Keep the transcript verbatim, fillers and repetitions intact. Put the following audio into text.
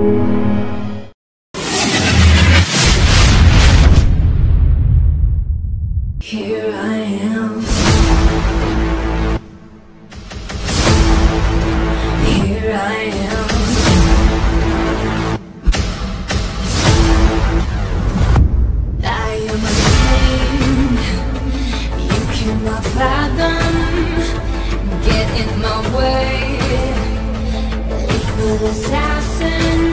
Here I am. Here I am. I am a king you cannot fathom. Get in my way, evil assassin.